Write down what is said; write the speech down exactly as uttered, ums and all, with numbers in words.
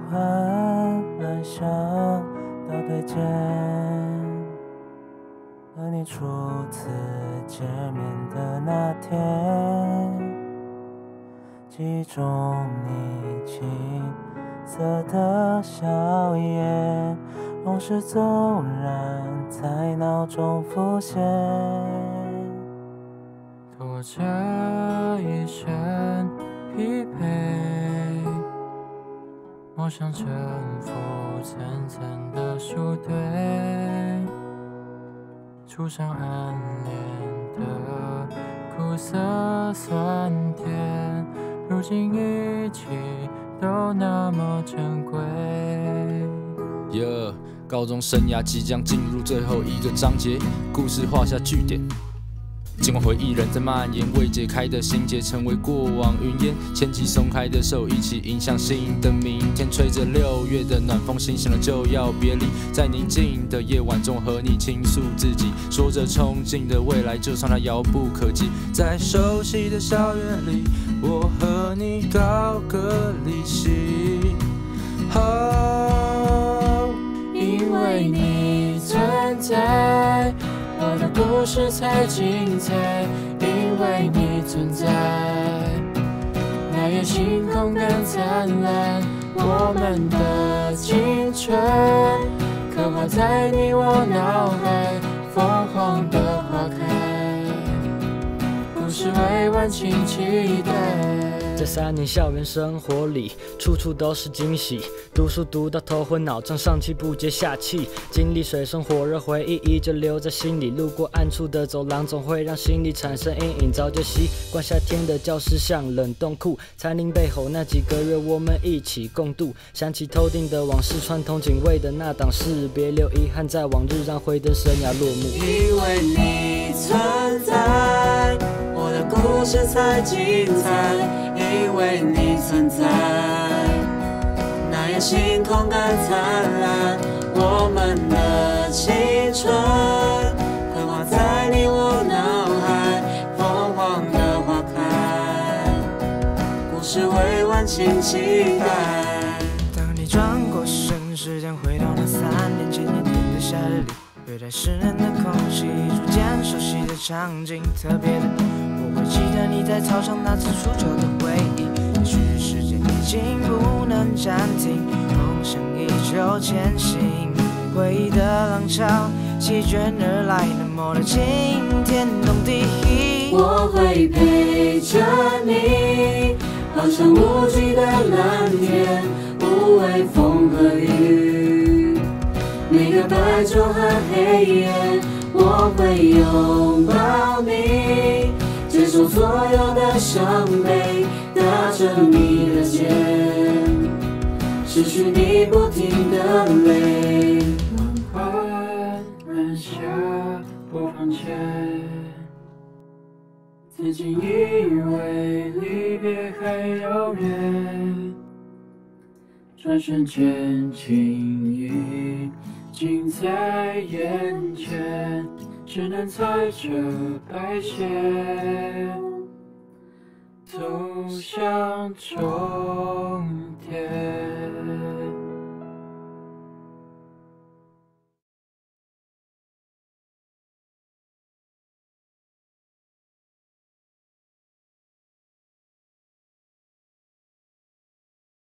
幻想到对肩，和你初次见面的那天，记忆中你青涩的笑颜，往事骤然在脑中浮现， 拖着一身疲惫，我想征服层层的树堆，触上暗恋的苦涩酸甜，如今一切都那么珍贵。 Yeah， 高中生涯即将进入最后一个章节，故事画下句点。尽管回忆仍在蔓延，未解开的心结成为过往云烟，牵起松开的手，一起迎向新的明天。吹着六月的暖风，醒醒了就要别离，在宁静的夜晚中和你倾诉自己，说着憧憬的未来，就算它遥不可及。在熟悉的校园里，我和你高歌离席。Oh， 因为你存在，我的故事才精彩，因为你存在，那夜星空更灿烂，我们的青春刻画在你我脑海，凤凰的花开，故事未完，请期待。 在三年校园生活里，处处都是惊喜。读书读到头昏脑胀，上气不接下气，经历水深火热，回忆依旧留在心里。路过暗处的走廊，总会让心里产生阴影。早就习惯夏天的教室像冷冻库，残铃背后那几个月，我们一起共度。想起头顶的往事，传统警卫的那档事，别留遗憾在往日，让灰灯生涯落幕。 因为你存在，我的故事才精彩。因为你存在，那夜星空更灿烂，我们的青春刻画在你我脑海，凤凰的花开，故事未完，请期待。当你转过身，时间回到那三年前炎炎的夏日里，热带湿润的空气，逐渐熟悉的场景，特别的我会记得你在操场那次出糗的回忆。也许时间已经不能暂停，梦想依旧前行。回忆的浪潮席卷而来，那么的惊天动地。 我会陪着你，好像无际的蓝天，无畏风和雨。每个白昼和黑夜，我会拥抱你，接受所有的伤悲，搭着你的肩，失去你不停的泪。缓缓按下播放键，曾经以为离别还遥远，转瞬间情已近在眼前，只能踩着白线走向终点。